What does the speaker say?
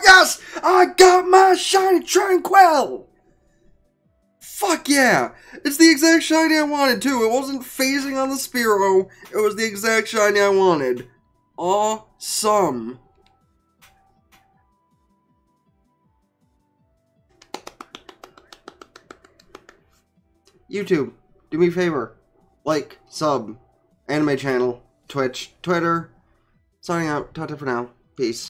yes! I got my shiny Tranquill! Fuck yeah! It's the exact shiny I wanted too. It wasn't phasing on the Spearow. It was the exact shiny I wanted. Awesome. YouTube, do me a favor. Like, sub, anime channel, Twitch, Twitter. Signing out. Ta-ta for now. Peace.